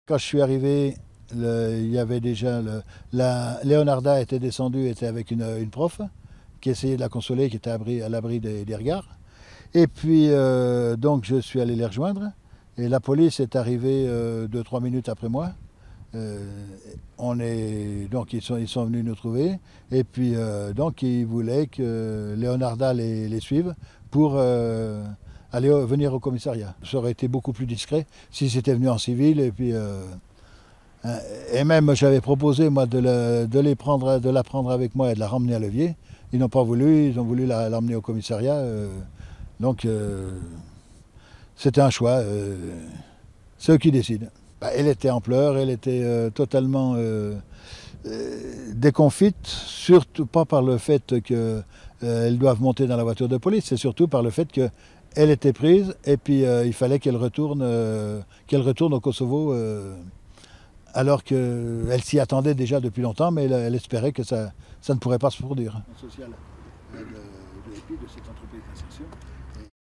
Quand je suis arrivé, il y avait déjà Leonarda était descendue, était avec une prof qui essayait de la consoler, qui était à l'abri des regards. Et puis donc je suis allé les rejoindre et la police est arrivée 2-3 minutes après moi. Euh, donc ils sont venus nous trouver et puis donc ils voulaient que Leonarda les suive pour venir au commissariat. Ça aurait été beaucoup plus discret s'ils étaient venus en civil et même j'avais proposé moi de la prendre avec moi et de la ramener à Levier. Ils n'ont pas voulu, ils ont voulu l'emmener au commissariat. Donc c'était un choix. C'est eux qui décident. Bah, elle était en pleurs, elle était totalement déconfite, surtout pas par le fait qu'elles doivent monter dans la voiture de police, c'est surtout par le fait qu'elle était prise et puis il fallait qu'elle retourne au Kosovo alors qu'elle s'y attendait déjà depuis longtemps, mais elle espérait que ça ne pourrait pas se produire. Social de cette entreprise d'insertion.